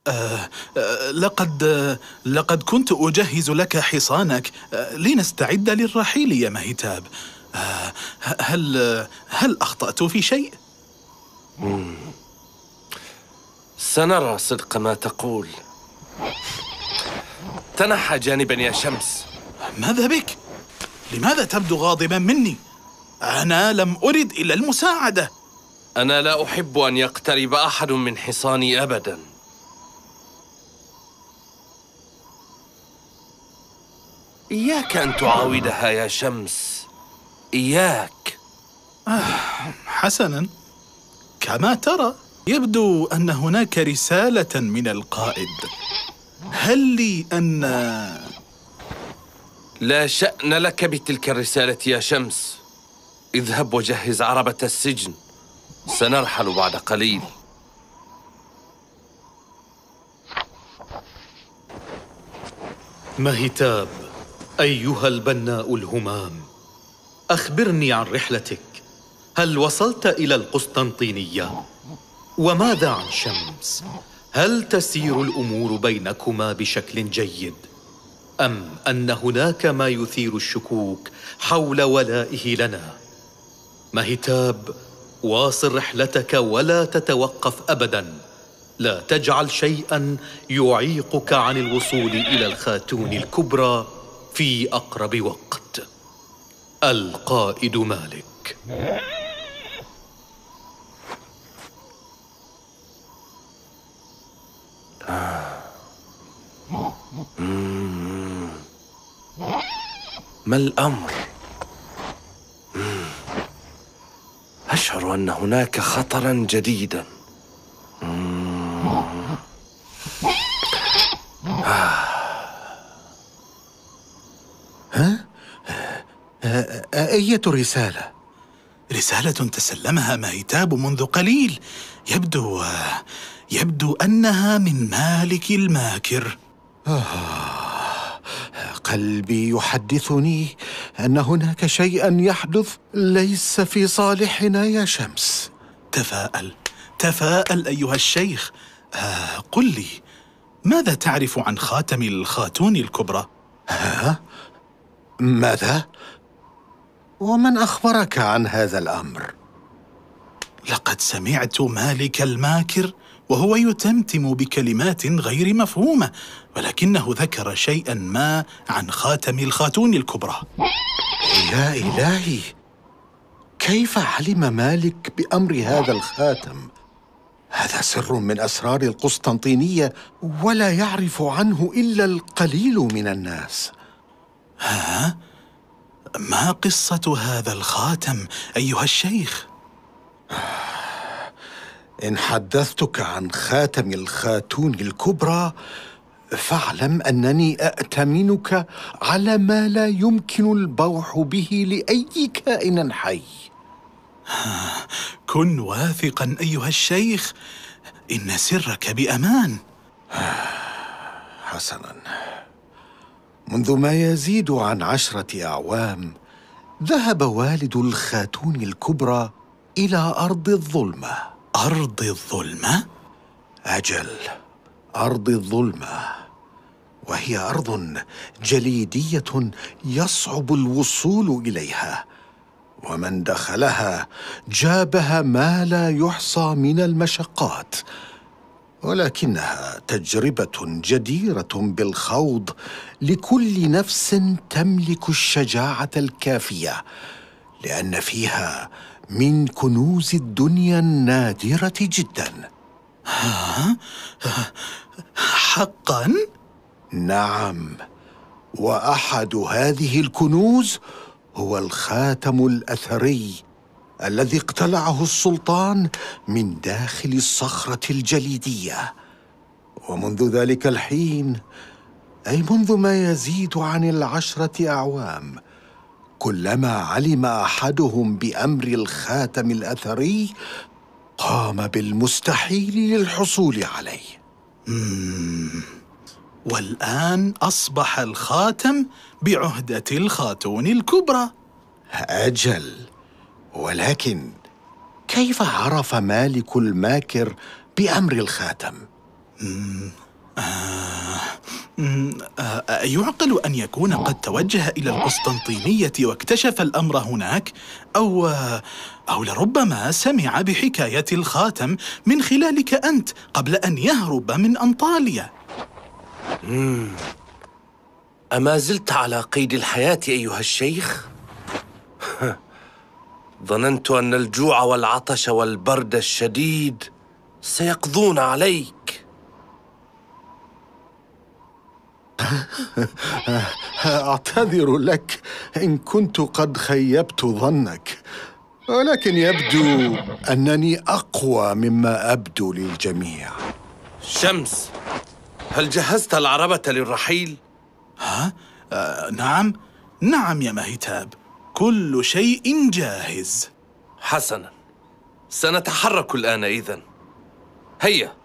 لقد كنت أجهز لك حصانك لنستعد للرحيل يا مهتاب. هل أخطأت في شيء؟ سنرى صدق ما تقول. تنحى جانبا يا شمس. ماذا بك؟ لماذا تبدو غاضبا مني؟ أنا لم أرد إلا المساعدة. أنا لا أحب أن يقترب أحد من حصاني أبدا. إياك أن تعاودها يا شمس، إياك. حسنا، كما ترى يبدو أن هناك رسالة من القائد. هل لي أن... لا شأن لك بتلك الرسالة يا شمس. اذهب وجهز عربة السجن، سنرحل بعد قليل. مهتاب أيها البناء الهمام، أخبرني عن رحلتك. هل وصلت إلى القسطنطينية؟ وماذا عن شمس؟ هل تسير الأمور بينكما بشكل جيد؟ أم أن هناك ما يثير الشكوك حول ولائه لنا؟ مهتاب، واصل رحلتك ولا تتوقف أبداً. لا تجعل شيئاً يعيقك عن الوصول إلى الخاتون الكبرى في أقرب وقت. القائد مالك. ما الأمر؟ أشعر أن هناك خطراً جديداً. أية رسالة؟ رسالة تسلمها مهتاب منذ قليل. يبدو أنها من مالك الماكر. قلبي يحدثني أن هناك شيئا يحدث ليس في صالحنا يا شمس. تفاءل أيها الشيخ. قل لي، ماذا تعرف عن خاتم الخاتون الكبرى؟ ماذا؟ ومن أخبرك عن هذا الأمر؟ لقد سمعت مالك الماكر وهو يتمتم بكلمات غير مفهومة، ولكنه ذكر شيئا ما عن خاتم الخاتون الكبرى. يا إلهي، كيف علم مالك بأمر هذا الخاتم؟ هذا سر من أسرار القسطنطينية ولا يعرف عنه إلا القليل من الناس. ما قصة هذا الخاتم أيها الشيخ؟ إن حدثتك عن خاتم الخاتون الكبرى فاعلم أنني أأتمنك على ما لا يمكن البوح به لأي كائن حي. كن واثقا أيها الشيخ، إن سرك بأمان. حسنا، منذ ما يزيد عن 10 أعوام ذهب والد الخاتون الكبرى إلى أرض الظلمة. أرض الظلمة؟ أجل، أرض الظلمة، وهي أرض جليدية يصعب الوصول إليها، ومن دخلها جابها ما لا يحصى من المشقات، ولكنها تجربة جديرة بالخوض لكل نفس تملك الشجاعة الكافية، لأن فيها من كنوز الدنيا النادرة جدا. حقا؟ نعم، وأحد هذه الكنوز هو الخاتم الأثري الذي اقتلعه السلطان من داخل الصخرة الجليدية. ومنذ ذلك الحين، أي منذ ما يزيد عن 10 أعوام، كلما علم أحدهم بأمر الخاتم الأثري قام بالمستحيل للحصول عليه. والآن أصبح الخاتم بعهدة الخاتون الكبرى. أجل، ولكن كيف عرف مالك الماكر بأمر الخاتم؟ يعقل أن يكون قد توجه إلى القسطنطينية واكتشف الأمر هناك، أو لربما سمع بحكاية الخاتم من خلالك أنت قبل أن يهرب من أنطاليا. أما زلت على قيد الحياة أيها الشيخ؟ ظننت أن الجوع والعطش والبرد الشديد سيقضون عليك. أعتذر لك إن كنت قد خيبت ظنك، ولكن يبدو أنني أقوى مما أبدو للجميع. شمس، هل جهزت العربة للرحيل؟ نعم يا مهتاب، كل شيء جاهز. حسناً، سنتحرك الآن إذن. هيا